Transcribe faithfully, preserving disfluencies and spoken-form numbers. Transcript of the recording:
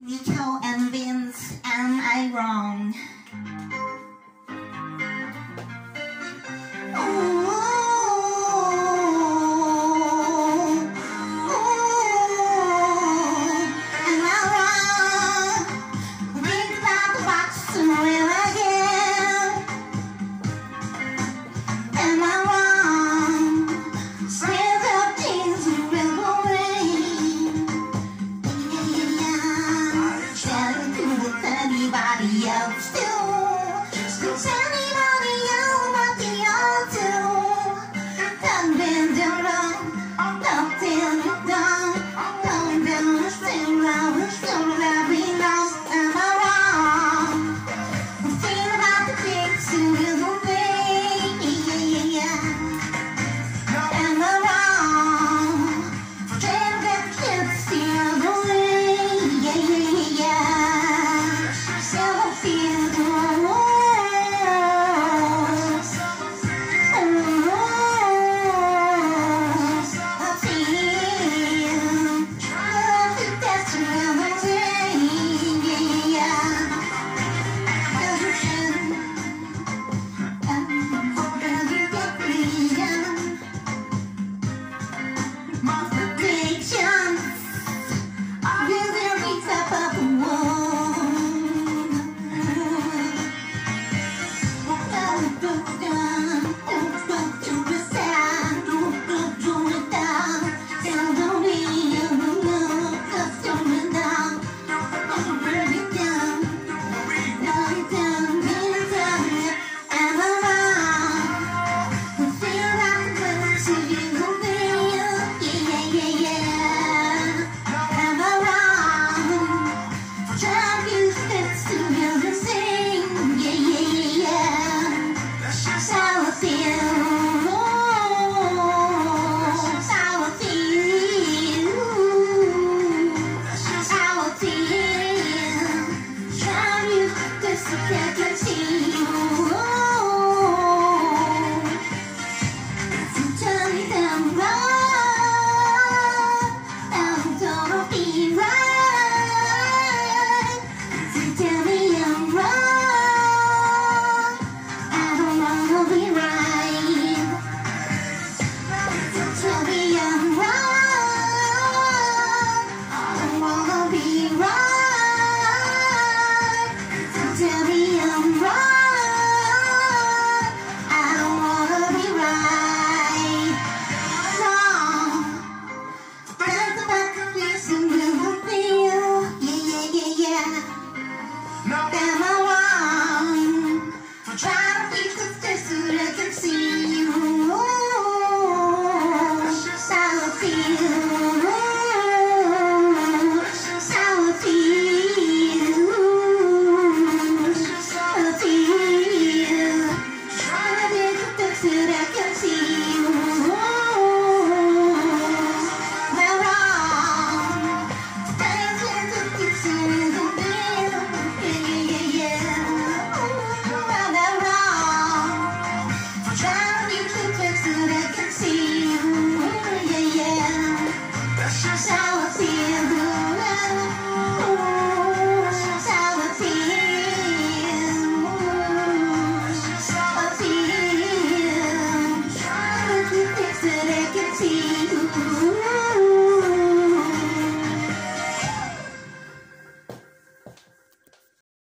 Nico and Vince, am I wrong? Ooh, ooh, am I wrong? Think about the box and where I am. Am I wrong? Spread the things you will away. Anybody else do? Does anybody else what they all do? Done been done wrong, nothing is done. Going down the same road, still that we lost. Am I wrong? Think about the things you will away. Yeah, yeah, yeah. Am I wrong? Think that kids the other way. Yeah, yeah, yeah. Yeah.